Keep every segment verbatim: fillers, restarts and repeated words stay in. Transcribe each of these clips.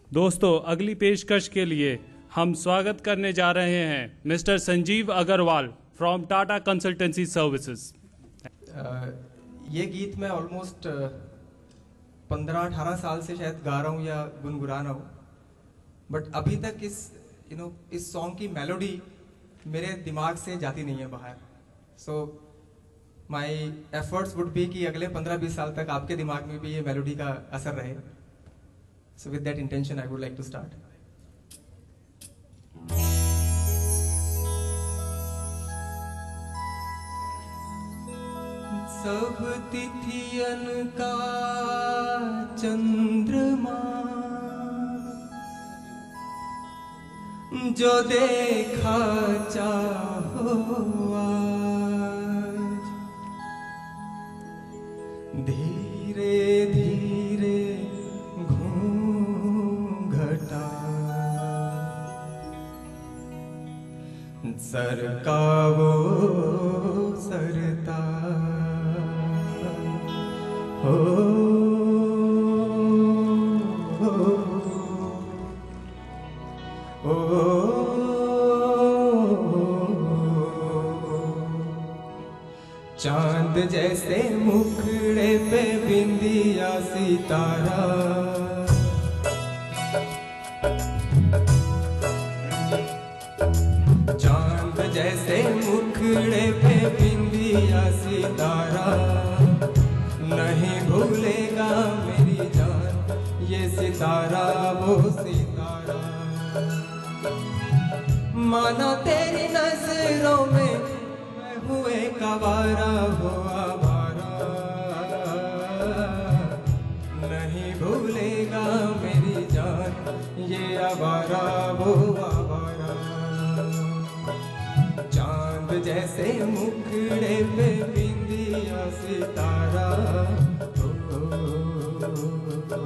दोस्तों, अगली पेशकश के लिए हम स्वागत करने जा रहे हैं Mister Sanjeev Agarwal from Tata Consultancy Services. ये गीत मैं ऑलमोस्ट पंद्रह अठारह साल से शायद गा रहा हूँ या गुनगुना रहा हूँ, बट अभी तक इस यू नो इस सॉन्ग की मेलोडी मेरे दिमाग से जाती नहीं है बाहर। So my efforts would be कि अगले पंद्रह बीस साल तक आपके दिमाग में भी ये मेलोडी का असर रहे। So with that intention I would like to start. सब तिथियन का चंद्रमा जो देखा चाहो आज, धीरे धीरे घूंघटा सर का वो सरता हो, हो, हो, चांद जैसे मुखड़े पे बिंदिया सितारा, चांद जैसे मुखड़े पे बिंदिया सितारा, नहीं भूलेगा मेरी जान ये सितारा वो सितारा। माना तेरी नजरों में मैं हुए कवारा हो आवारा, नहीं भूलेगा मेरी जान ये आवारा वो आवारा। चांद जैसे मुखड़े पे बिंदिया सितारा, हो, हो, हो, हो।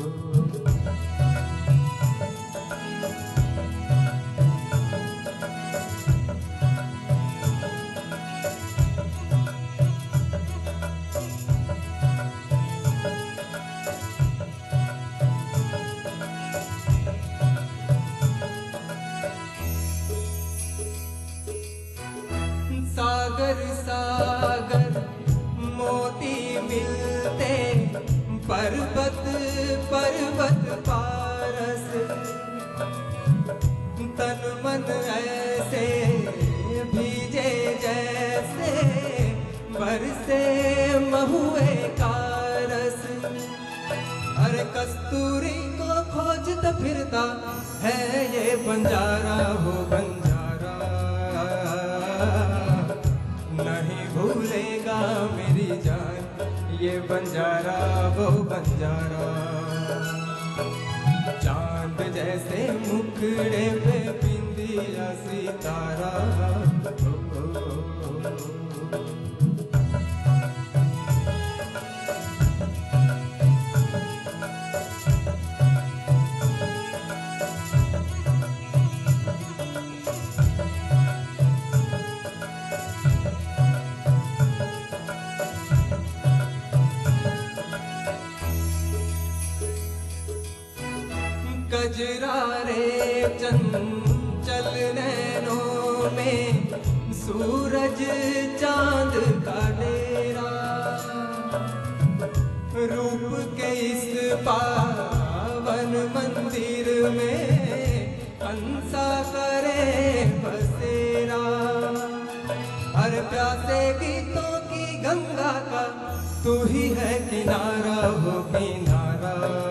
सागर सागर मोती मिलते पर्वत पर्वत पारस, तन मन ऐसे भीजे जैसे बरसे महुए का रस। अरे कस्तूरी को खोजता फिरता है ये बंजारा हो बंजारा, नहीं भूलेगा मेरी जान ये बंजारा वो बंजारा। चांद जैसे मुखड़े पे बिंदिया सितारा, हो, हो, हो, हो। गजरारे चंचल नैनों में सूरज चांद का डेरा, रूप के इस पावन मंदिर में हंसा करे बसेरा। हर प्यासे गीतों की गंगा का तू ही है किनारा हो किनारा,